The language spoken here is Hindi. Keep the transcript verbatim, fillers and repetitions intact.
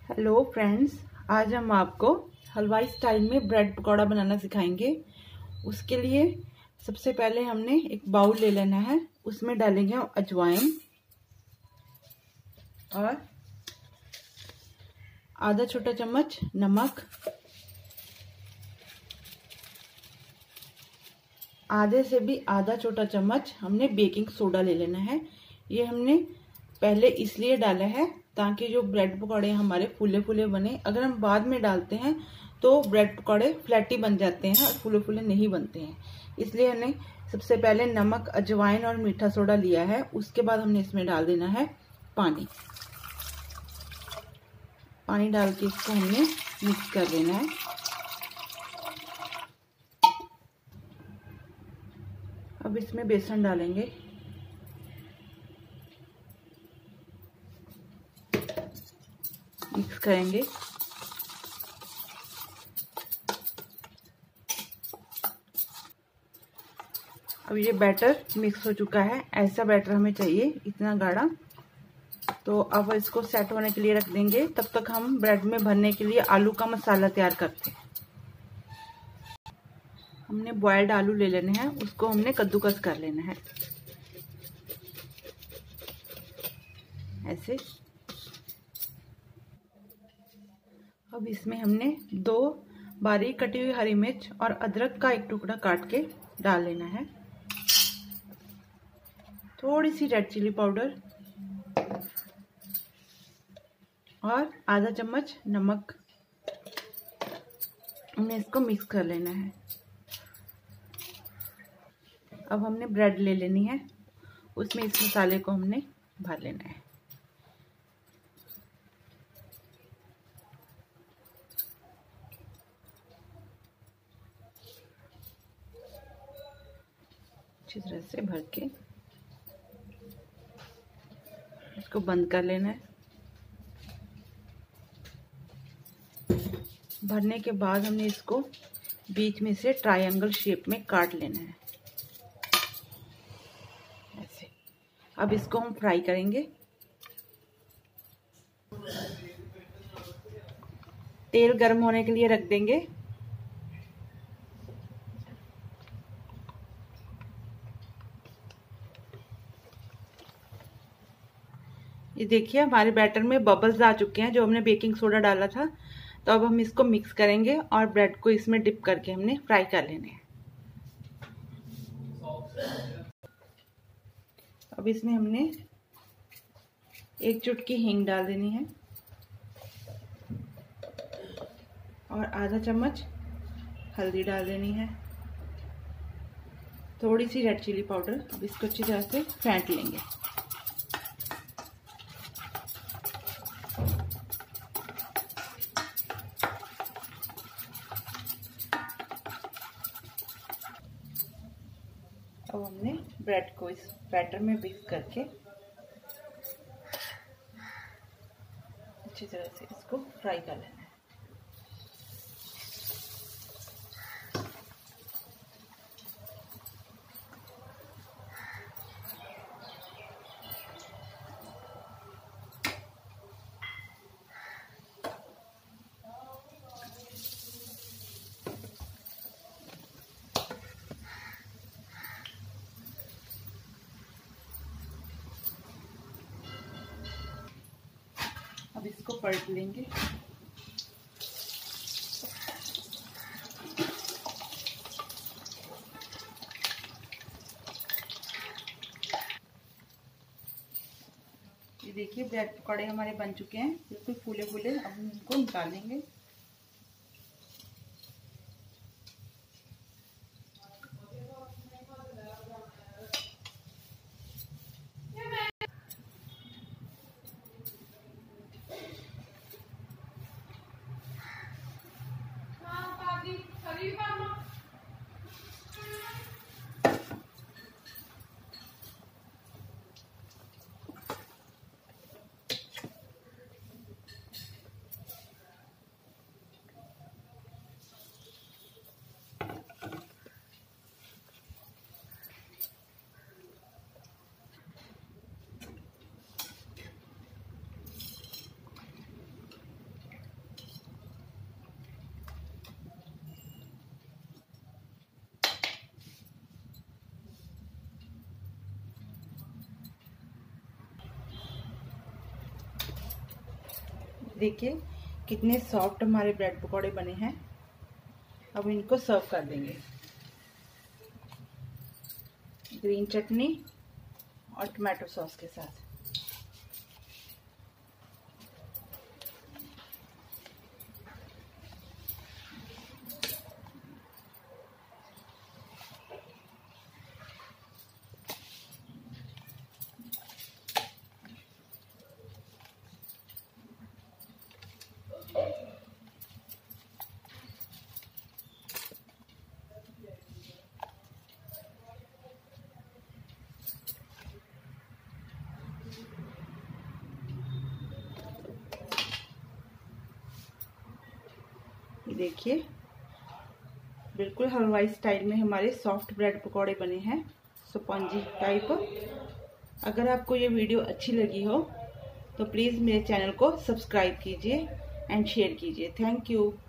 हेलो फ्रेंड्स, आज हम आपको हलवाई स्टाइल में ब्रेड पकौड़ा बनाना सिखाएंगे। उसके लिए सबसे पहले हमने एक बाउल ले लेना है। उसमें डालेंगे हम अजवाइन और आधा छोटा चम्मच नमक, आधे से भी आधा छोटा चम्मच हमने बेकिंग सोडा ले लेना है। ये हमने पहले इसलिए डाला है ताकि जो ब्रेड पकौड़े हमारे फूले फूले बने। अगर हम बाद में डालते हैं तो ब्रेड पकौड़े फ्लैटी बन जाते हैं और फूले फूले नहीं बनते हैं। इसलिए हमने सबसे पहले नमक, अजवाइन और मीठा सोडा लिया है। उसके बाद हमने इसमें डाल देना है पानी। पानी डाल के इसको हमने मिक्स कर देना है। अब इसमें बेसन डालेंगे। मिक्स करेंगे। अब ये बैटर मिक्स हो चुका है। ऐसा बैटर हमें चाहिए, इतना गाढ़ा। तो अब इसको सेट होने के लिए रख देंगे। तब तक हम ब्रेड में भरने के लिए आलू का मसाला तैयार करते हैं। हमने बॉइल्ड आलू ले लेने हैं, उसको हमने कद्दूकस कर लेना है ऐसे। अब इसमें हमने दो बारीक कटी हुई हरी मिर्च और अदरक का एक टुकड़ा काट के डाल लेना है। थोड़ी सी रेड चिली पाउडर और आधा चम्मच नमक। हमने इसको मिक्स कर लेना है। अब हमने ब्रेड ले लेनी है, उसमें इस मसाले को हमने भर लेना है। अच्छी तरह से भर के इसको बंद कर लेना है। भरने के बाद हमने इसको बीच में से ट्रायंगल शेप में काट लेना है ऐसे। अब इसको हम फ्राई करेंगे। तेल गर्म होने के लिए रख देंगे। ये देखिए हमारे बैटर में बबल्स आ चुके हैं जो हमने बेकिंग सोडा डाला था। तो अब हम इसको मिक्स करेंगे और ब्रेड को इसमें डिप करके हमने फ्राई कर लेने हैं। अब इसमें हमने एक चुटकी हींग डाल देनी है और आधा चम्मच हल्दी डाल देनी है। थोड़ी सी रेड चिली पाउडर। अब इसको अच्छी तरह से फेंट लेंगे। अब हमने ब्रेड को इस बैटर में मिक्स करके अच्छी तरह से इसको फ्राई कर लेना है। अब इसको पलट लेंगे। ये देखिए ब्रेड पकौड़े हमारे बन चुके हैं, बिल्कुल फूले फूले। अब हम इनको निकालेंगे। देखिए कितने सॉफ्ट हमारे ब्रेड पकौड़े बने हैं। अब इनको सर्व कर देंगे ग्रीन चटनी और टमाटो सॉस के साथ। देखिए बिल्कुल हलवाई स्टाइल में हमारे सॉफ्ट ब्रेड पकौड़े बने हैं, स्पॉन्जी टाइप। अगर आपको ये वीडियो अच्छी लगी हो तो प्लीज़ मेरे चैनल को सब्सक्राइब कीजिए एंड शेयर कीजिए। Thank you.